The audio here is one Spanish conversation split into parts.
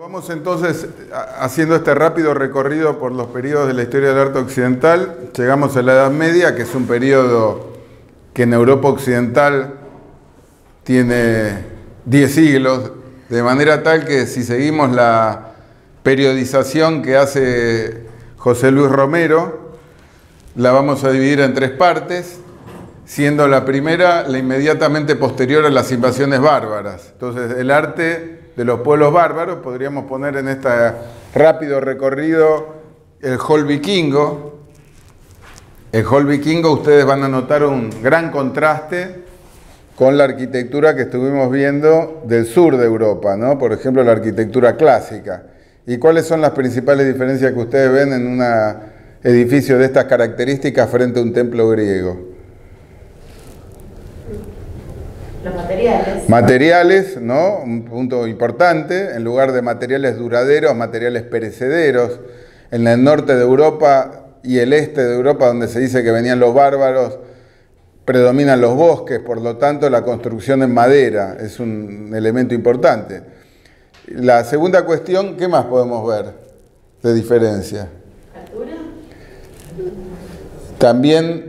Vamos entonces haciendo este rápido recorrido por los periodos de la historia del arte occidental. Llegamos a la Edad Media, que es un periodo que en Europa occidental tiene 10 siglos, de manera tal que si seguimos la periodización que hace José Luis Romero, la vamos a dividir en 3 partes, siendo la primera la inmediatamente posterior a las invasiones bárbaras. Entonces, el arte de los pueblos bárbaros, podríamos poner en este rápido recorrido el hall vikingo. El hall vikingo, ustedes van a notar un gran contraste con la arquitectura que estuvimos viendo del sur de Europa, ¿no? Por ejemplo, la arquitectura clásica. ¿Y cuáles son las principales diferencias que ustedes ven en un edificio de estas características frente a un templo griego? Los materiales. Materiales, ¿no? Un punto importante. En lugar de materiales duraderos, materiales perecederos. En el norte de Europa y el este de Europa, donde se dice que venían los bárbaros, predominan los bosques, por lo tanto la construcción en madera es un elemento importante. La segunda cuestión, ¿qué más podemos ver de diferencia? ¿Altura? También,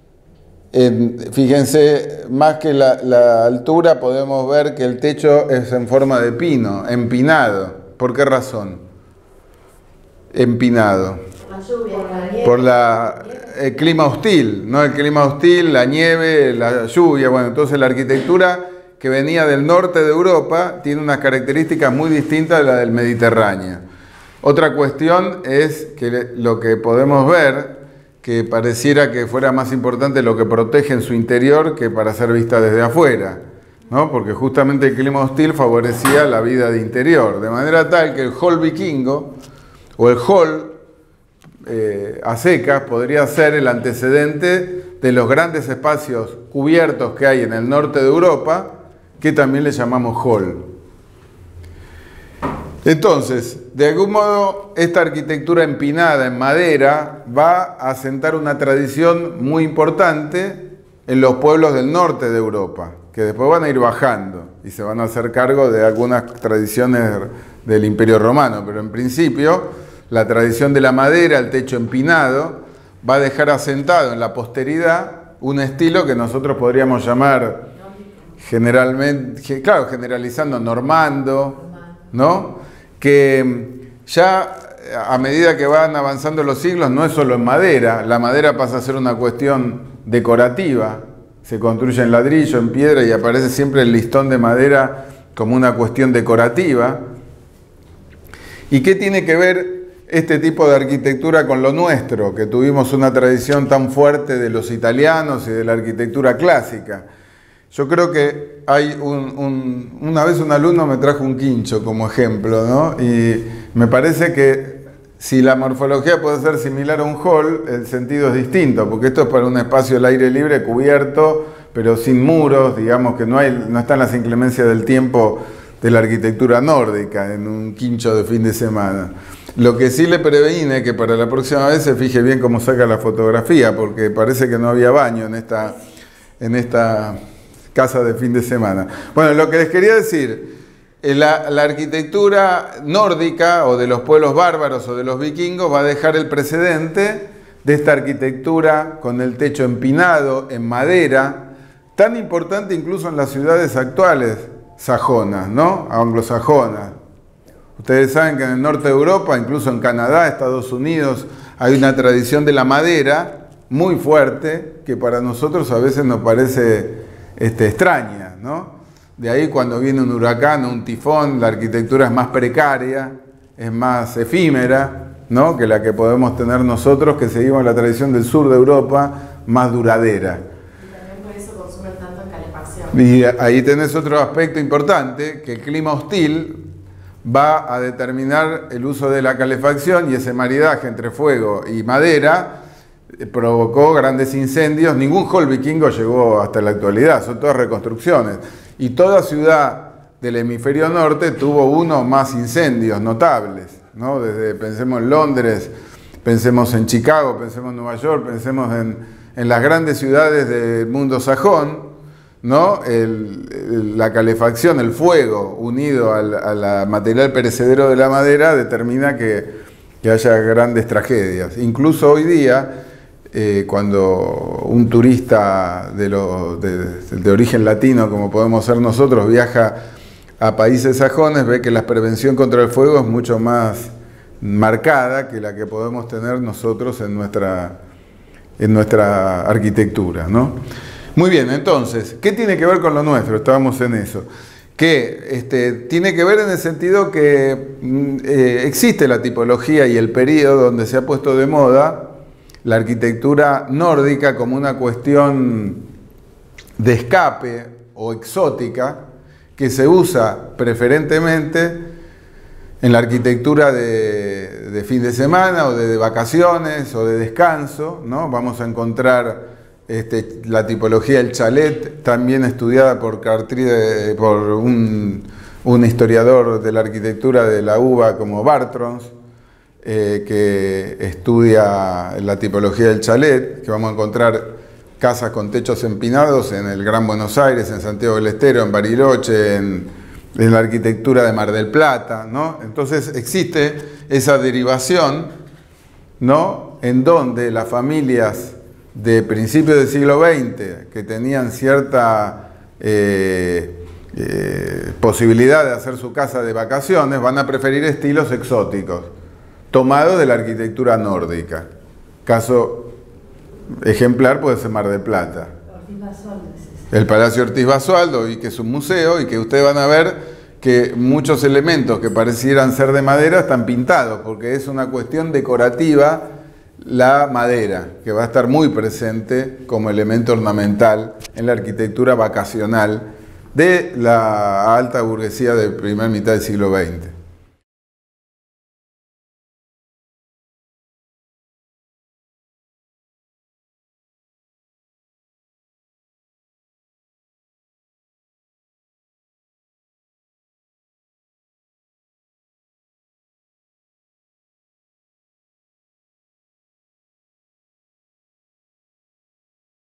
fíjense, más que la altura, podemos ver que el techo es en forma de pino, empinado. ¿Por qué razón? Empinado. La lluvia, la nieve. Por el clima hostil, ¿no? El clima hostil, la nieve, la lluvia. Bueno, entonces la arquitectura que venía del norte de Europa tiene unas características muy distintas de la del Mediterráneo. Otra cuestión es que lo que podemos ver, que pareciera que fuera más importante lo que protege en su interior que para ser vista desde afuera, ¿no? Porque justamente el clima hostil favorecía la vida de interior, de manera tal que el hall vikingo o el hall a secas podría ser el antecedente de los grandes espacios cubiertos que hay en el norte de Europa, que también le llamamos hall. Entonces, de algún modo, esta arquitectura empinada en madera va a asentar una tradición muy importante en los pueblos del norte de Europa, que después van a ir bajando y se van a hacer cargo de algunas tradiciones del Imperio Romano, pero en principio la tradición de la madera, el techo empinado, va a dejar asentado en la posteridad un estilo que nosotros podríamos llamar generalmente, claro, generalizando, normando, ¿no? Que ya a medida que van avanzando los siglos no es solo en madera, la madera pasa a ser una cuestión decorativa, se construye en ladrillo, en piedra y aparece siempre el listón de madera como una cuestión decorativa. ¿Y qué tiene que ver este tipo de arquitectura con lo nuestro, que tuvimos una tradición tan fuerte de los italianos y de la arquitectura clásica? Yo creo que hay una vez un alumno me trajo un quincho como ejemplo, ¿no? Y me parece que si la morfología puede ser similar a un hall, el sentido es distinto, porque esto es para un espacio al aire libre, cubierto, pero sin muros, digamos que no están las inclemencias del tiempo de la arquitectura nórdica en un quincho de fin de semana. Lo que sí le previne que para la próxima vez se fije bien cómo saca la fotografía, porque parece que no había baño en esta casa de fin de semana. Bueno, lo que les quería decir, la arquitectura nórdica o de los pueblos bárbaros o de los vikingos va a dejar el precedente de esta arquitectura con el techo empinado en madera, tan importante incluso en las ciudades actuales sajonas, ¿no? Anglosajonas. Ustedes saben que en el norte de Europa, incluso en Canadá, Estados Unidos, hay una tradición de la madera muy fuerte que para nosotros a veces nos parece extraña, ¿no? De ahí cuando viene un huracán o un tifón, la arquitectura es más precaria, es más efímera, ¿no? Que la que podemos tener nosotros, que seguimos la tradición del sur de Europa, más duradera. Y también por eso consumen tanto en calefacción. Y ahí tenés otro aspecto importante, que el clima hostil va a determinar el uso de la calefacción y ese maridaje entre fuego y madera provocó grandes incendios. Ningún hall vikingo llegó hasta la actualidad, son todas reconstrucciones. Y toda ciudad del hemisferio norte tuvo uno o más incendios notables, ¿no? Pensemos en Londres, pensemos en Chicago, pensemos en Nueva York, pensemos en las grandes ciudades del mundo sajón, ¿no? La calefacción, el fuego, unido al material perecedero de la madera, determina que haya grandes tragedias. Incluso hoy día, cuando un turista de origen latino, como podemos ser nosotros, viaja a países sajones, ve que la prevención contra el fuego es mucho más marcada que la que podemos tener nosotros en nuestra arquitectura, ¿no? Muy bien, entonces, ¿qué tiene que ver con lo nuestro? Estábamos en eso. Que tiene que ver en el sentido que existe la tipología y el periodo donde se ha puesto de moda la arquitectura nórdica como una cuestión de escape o exótica que se usa preferentemente en la arquitectura de fin de semana o de vacaciones o de descanso, ¿no? Vamos a encontrar la tipología del chalet, también estudiada por un historiador de la arquitectura de la UBA como Bartrons, que estudia la tipología del chalet, que vamos a encontrar casas con techos empinados en el Gran Buenos Aires, en Santiago del Estero, en Bariloche, en la arquitectura de Mar del Plata, ¿no? Entonces existe esa derivación, ¿no? En donde las familias de principios del siglo XX, que tenían cierta posibilidad de hacer su casa de vacaciones, van a preferir estilos exóticos, tomados de la arquitectura nórdica. Caso ejemplar puede ser Mar del Plata. El Palacio Ortiz Basualdo, y que es un museo, y que ustedes van a ver que muchos elementos que parecieran ser de madera están pintados, porque es una cuestión decorativa la madera, que va a estar muy presente como elemento ornamental en la arquitectura vacacional de la alta burguesía de primera mitad del siglo XX.